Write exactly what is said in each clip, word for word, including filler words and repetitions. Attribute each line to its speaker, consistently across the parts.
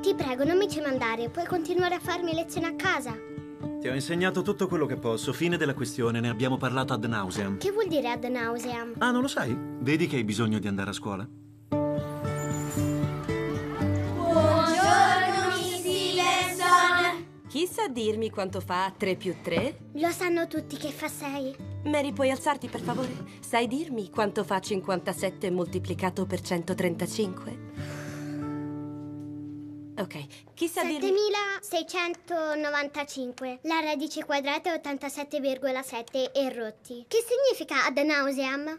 Speaker 1: Ti prego, non mi mandare. Puoi continuare a farmi lezioni a casa.
Speaker 2: Ti ho insegnato tutto quello che posso. Fine della questione, ne abbiamo parlato ad nauseam.
Speaker 1: Che vuol dire ad nauseam?
Speaker 2: Ah, non lo sai? Vedi che hai bisogno di andare a scuola?
Speaker 3: Chi sa dirmi quanto fa tre più tre?
Speaker 1: Lo sanno tutti che fa sei.
Speaker 3: Mary, puoi alzarti per favore? Sai dirmi quanto fa cinquantasette moltiplicato per centotrentacinque? Ok, chi sa dirmi...
Speaker 1: settemilaseicentonovantacinque. La radice quadrata è ottantasette virgola sette e rotti. Che significa ad nauseam?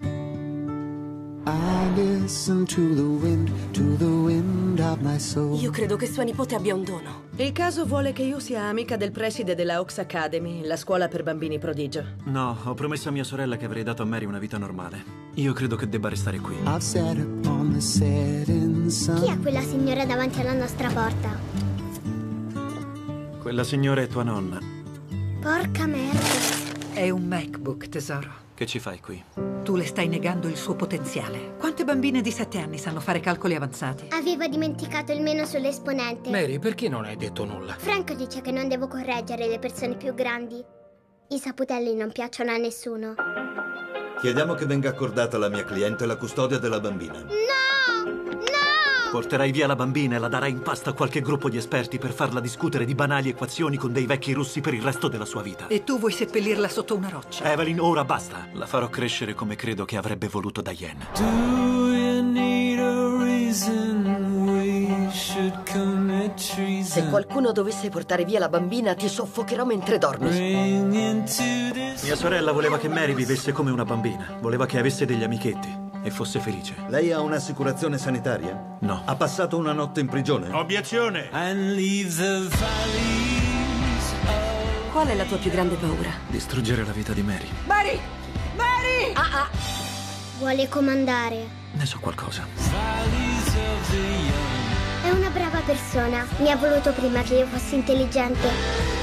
Speaker 4: I listen to the wind, to the wind of my soul.
Speaker 3: Io credo che sua nipote abbia un dono.
Speaker 5: Il caso vuole che io sia amica del preside della Oaks Academy, la scuola per bambini prodigio.
Speaker 2: No, ho promesso a mia sorella che avrei dato a Mary una vita normale. Io credo che debba restare qui.
Speaker 4: I've sat upon the setting sun.
Speaker 1: Chi è quella signora davanti alla nostra porta?
Speaker 2: Quella signora è tua nonna.
Speaker 1: Porca merda.
Speaker 6: È un MacBook, tesoro.
Speaker 2: Che ci fai qui?
Speaker 6: Tu le stai negando il suo potenziale. Quante bambine di sette anni sanno fare calcoli avanzati?
Speaker 1: Aveva dimenticato il meno sull'esponente.
Speaker 7: Mary, perché non hai detto nulla?
Speaker 1: Franco dice che non devo correggere le persone più grandi. I saputelli non piacciono a nessuno.
Speaker 8: Chiediamo che venga accordata alla mia cliente la custodia della bambina.
Speaker 1: No! No!
Speaker 2: Porterai via la bambina e la darai in pasto a qualche gruppo di esperti per farla discutere di banali equazioni con dei vecchi russi per il resto della sua vita.
Speaker 6: E tu vuoi seppellirla sotto una roccia?
Speaker 2: Evelyn, ora basta. La farò crescere come credo che avrebbe voluto Diane.
Speaker 9: Do you need a reason we should commit treason?
Speaker 10: Se qualcuno dovesse portare via la bambina, ti soffocherò mentre dormi.
Speaker 9: Bring into this
Speaker 2: Mia sorella voleva che Mary vivesse come una bambina. Voleva che avesse degli amichetti e fosse felice.
Speaker 8: Lei ha un'assicurazione sanitaria?
Speaker 2: No.
Speaker 8: Ha passato una notte in prigione?
Speaker 11: Obiezione!
Speaker 9: and leave the valleys of...
Speaker 3: Qual è la tua più grande paura?
Speaker 2: Distruggere la vita di Mary.
Speaker 6: Mary! Mary!
Speaker 3: Ah ah!
Speaker 1: Vuole comandare.
Speaker 2: Ne so qualcosa.
Speaker 9: valleys of the young.
Speaker 1: È una brava persona. Mi ha voluto prima che io fossi intelligente.